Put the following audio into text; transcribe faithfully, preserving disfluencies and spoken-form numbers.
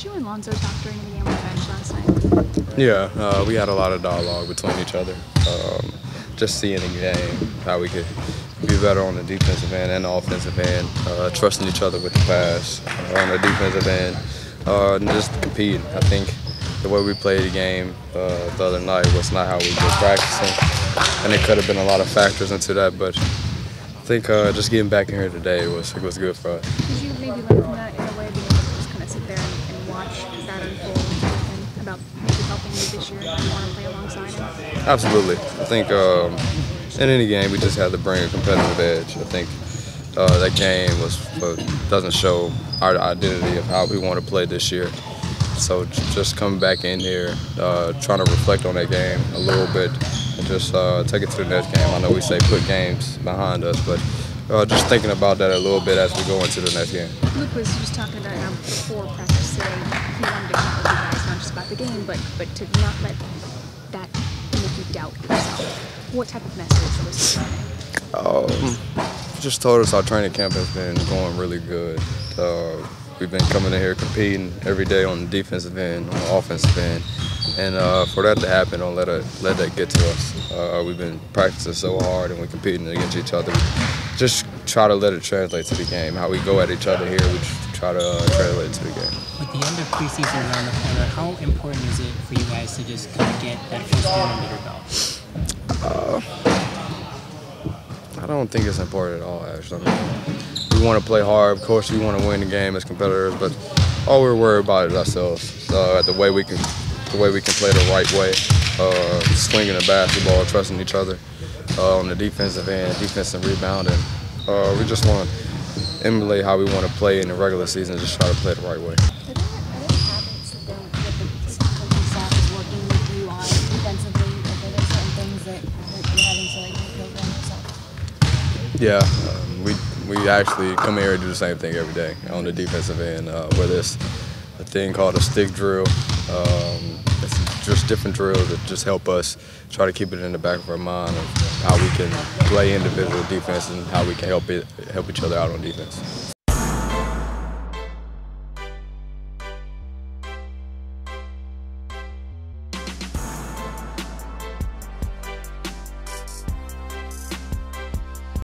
Did you and Lonzo talk during the game on the bench last night? Yeah, uh, we had a lot of dialogue between each other. Um, just seeing the game, how we could be better on the defensive end and the offensive end, uh, trusting each other with the pass uh, on the defensive end, uh, and just competing. I think the way we played the game uh, the other night was not how we were practicing, and it could have been a lot of factors into that, but I think uh, just getting back in here today was it was good for us. Did you maybe learn from that in a way, being able to just kind of sit there and, and watch that unfold, and about maybe helping you this year and you want to play alongside him? Absolutely. I think um, in any game we just have to bring a competitive edge. I think uh, that game was uh, doesn't show our identity of how we want to play this year. So just coming back in here, uh, trying to reflect on that game a little bit, and just uh, take it to the next game. I know we say put games behind us, but uh, just thinking about that a little bit as we go into the next game. Luke was just talking about how before practice today, he wanted to connect with you guys, not just about the game, but but to not let that make you doubt yourself. What type of message was he sending? Um, just told us our training camp has been going really good. Uh, We've been coming in here competing every day on the defensive end, on the offensive end, and uh, for that to happen, don't let it, let that get to us. Uh, we've been practicing so hard and we're competing against each other. Just try to let it translate to the game. How we go at each other here, we just try to uh, translate it to the game. With the end of preseason around the corner, how important is it for you guys to just kind of get that first game under your belt? Uh, I don't think it's important at all, actually. I mean, we want to play hard. Of course, we want to win the game as competitors, but all we're worried about is ourselves. Uh, the way we can, the way we can play the right way, uh, swinging the basketball, trusting each other uh, on the defensive end, defensive rebounding. Uh, we just want to emulate how we want to play in the regular season, just try to play the right way. Are there, are there habits that, that the coaching staff is working with you on defensively? Like, are there certain things that, that you're having to like build on yourself? Yeah. Um, we We actually come here and do the same thing every day on the defensive end, uh, whether it's a thing called a stick drill. Um, it's just different drills that just help us try to keep it in the back of our mind of how we can play individual defense and how we can help it, help each other out on defense.